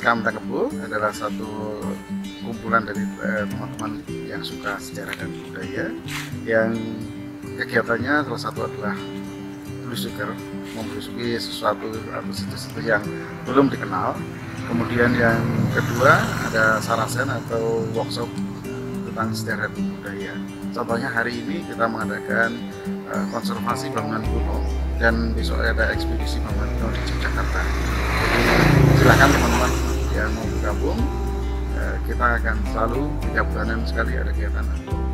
Kampung Kebo adalah satu kumpulan dari teman-teman yang suka sejarah dan budaya, yang kegiatannya salah satu adalah belusuker, membelusuki sesuatu atau situs-situs yang belum dikenal. Kemudian yang kedua ada sarasen atau workshop tentang sejarah dan budaya. Contohnya hari ini kita mengadakan konservasi bangunan kuno, dan besok ada ekspedisi bangunan kuno di Yogyakarta. Jadi silakan teman-teman yang mau bergabung, kita akan selalu 3 bulanan sekali ada kegiatan.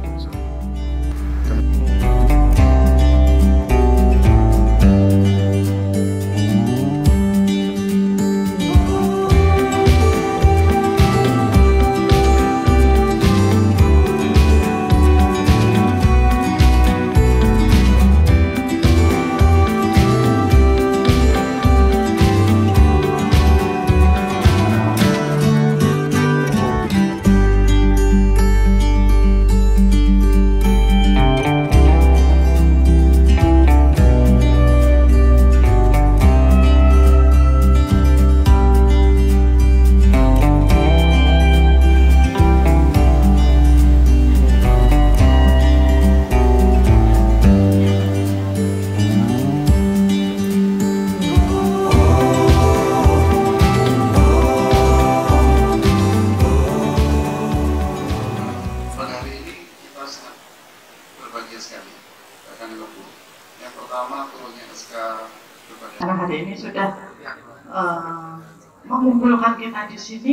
Sekali akan lebih. Yang pertama turunnya SK berbagai. Karena hari ini sudah mengumpulkan kita di sini,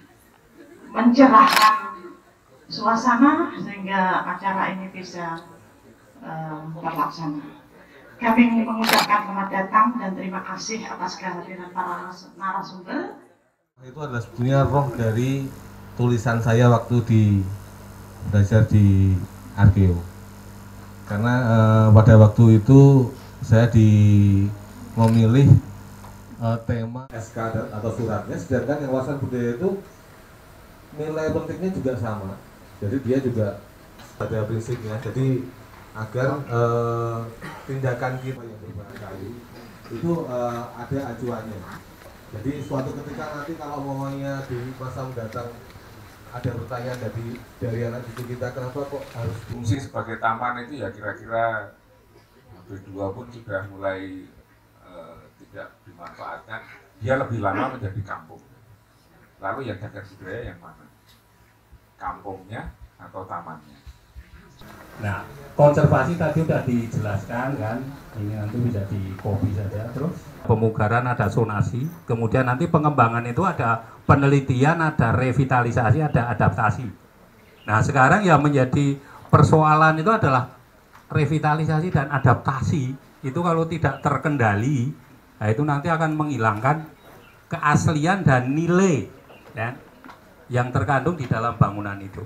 mencerahkan suasana sehingga acara ini bisa terlaksana. Kami mengucapkan selamat datang dan terima kasih atas kehadiran para narasumber. Itu adalah sebenarnya roh dari tulisan saya waktu belajar di Arkeo. Karena pada waktu itu saya memilih tema SK atau suratnya, sedangkan yang wawasan budaya itu nilai pentingnya juga sama. Jadi dia juga ada prinsipnya. Jadi agar tindakan kita yang berkali itu ada acuannya. Jadi suatu ketika nanti kalau umpamanya di masa mendatang ada pertanyaan dari anak cucu kita, kenapa kok harus fungsi sebagai taman itu ya kira-kira hampir 2 pun sudah mulai tidak dimanfaatkan. Dia lebih lama menjadi kampung. Lalu yang cagar budaya yang mana? Kampungnya atau tamannya? Nah, konservasi tadi sudah dijelaskan kan, ini nanti bisa di copy saja. Terus pemugaran ada zonasi, kemudian nanti pengembangan itu ada penelitian, ada revitalisasi, ada adaptasi. Nah sekarang yang menjadi persoalan itu adalah revitalisasi dan adaptasi. Itu kalau tidak terkendali, nah itu nanti akan menghilangkan keaslian dan nilai ya, yang terkandung di dalam bangunan itu.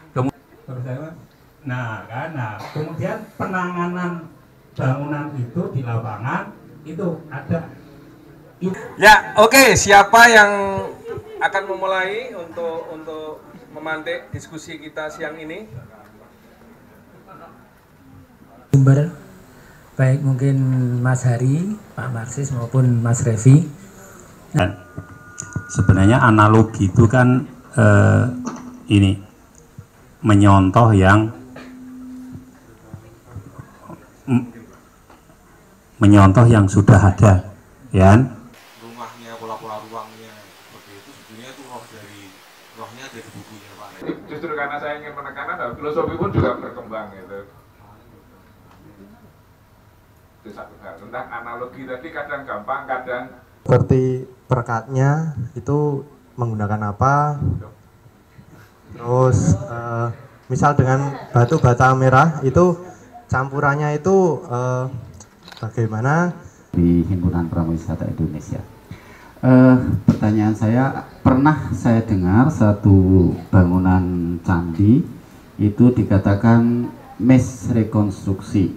Kemudian penanganan bangunan itu di lapangan itu ada. Ya, oke. Siapa yang akan memulai untuk memantik diskusi kita siang ini? Sumber, baik mungkin Mas Hari, Pak Marsis maupun Mas Revi. Dan sebenarnya analogi itu kan ini menyontoh yang sudah ada, ya. Rumahnya, pola-pola ruangnya seperti itu sebetulnya itu rohnya dari bukunya Pak. Justru karena saya ingin menekankan, filosofi pun juga berkembang gitu. Itu satu hal. Tentang analogi tadi kadang gampang, kadang seperti perekatnya itu menggunakan apa, terus misal dengan batu bata merah itu campurannya itu bagaimana di Himpunan Pramuwisata Indonesia. Pertanyaan saya, pernah saya dengar satu bangunan candi itu dikatakan misrekonstruksi.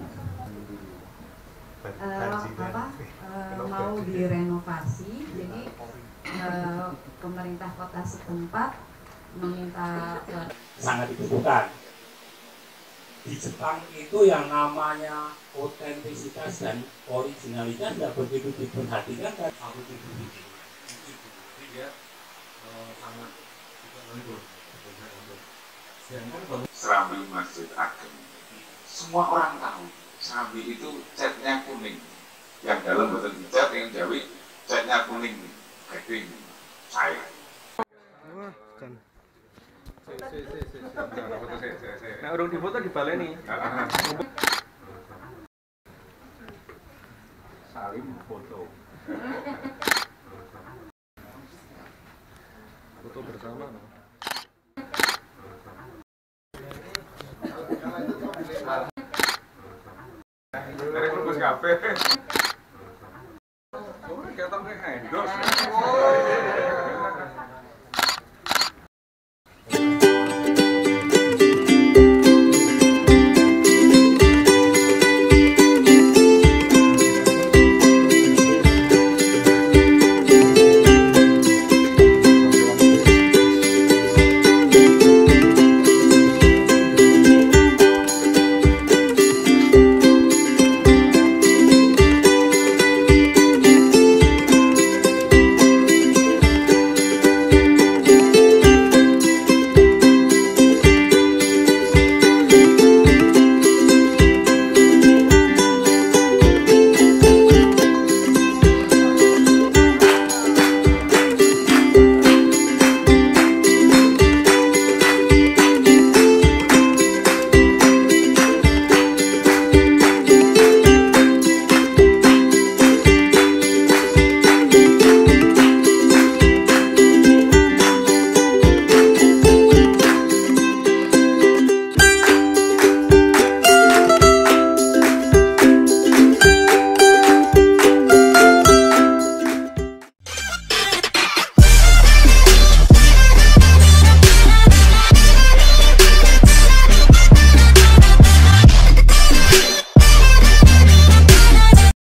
Mau direnovasi, jadi pemerintah kota setempat meminta sangat dibutuhkan. Di Jepang itu yang namanya otentisitas dan originalitas tidak begitu diperhatikan kan. Jadi dia Serambi Masjid Ageng. Semua orang tahu Serambi itu catnya kuning. Yang dalam betul dicat, yang Jawi catnya kuning, gading, cair. Nah, urung difoto dibaleni. Salim foto. Foto bersama. Dari bungkus kafe.